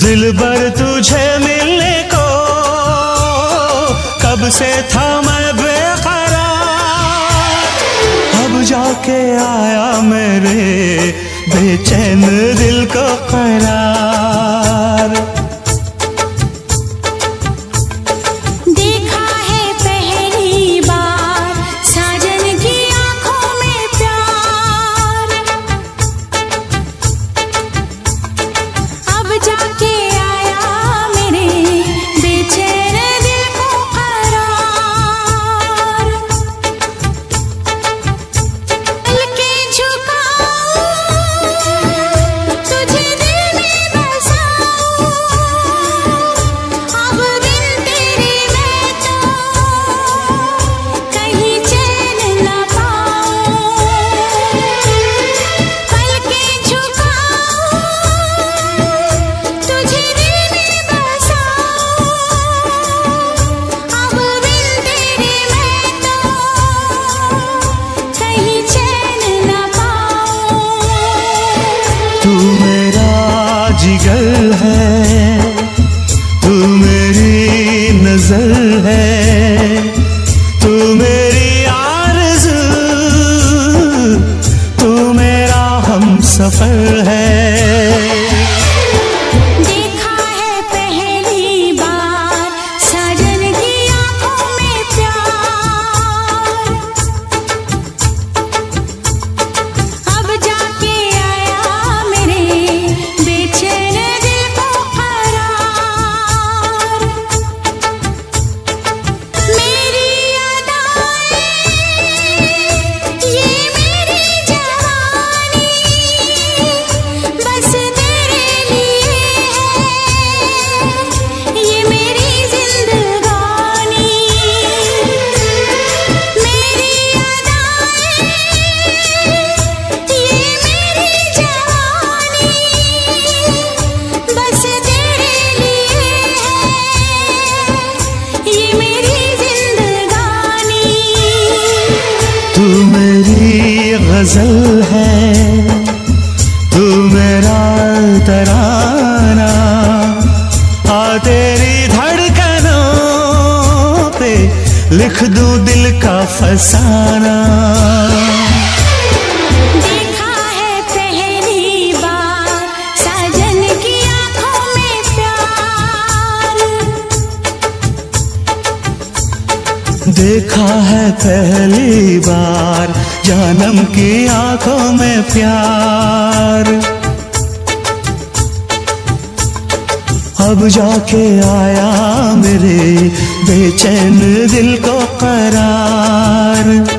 दिलबर तुझे मिलने को कब से था मैं बेकरार, अब जाके आया मेरे बेचैन दिल को करार। देखा है पहली बार साजन की आंखों में प्यार, अब जाके आया मेरे बेचैन दिल को करार। दिल के झुकाऊं तुझे दिल में बसाऊं, अब बिन तेरे मैं तो कहीं चैन न पाऊं। पल के झुकाऊं तुझे दिल में बसाऊं, अब बिन तेरे मैं तो कहीं चैन न पाऊं। तू मेरा जिगर है, तू मेरी नजर है, तू मेरी आरज़ू, तू मेरा हमसफर है। देखा है पहली बार साजन की आंखों में प्यार, अब जाके आया मेरे बेचैन दिल को करार। मेरी अदाएं ये मेरी जवानी बस तेरे लिए है, ये मेरी जिंदगानी। मेरी अदाएं ये मेरी जवानी बस तेरे लिए है, ये मेरी जिंदगानी। तू मेरी गजल है, तू मेरा तराना, आ तेरी धड़कनों पे लिख दूं दिल का फसाना। देखा है पहली बार साजन की आंखों में प्यार, देखा है पहली बार जानम की आंखों में प्यार, अब जाके आया मेरे बेचैन दिल को करार।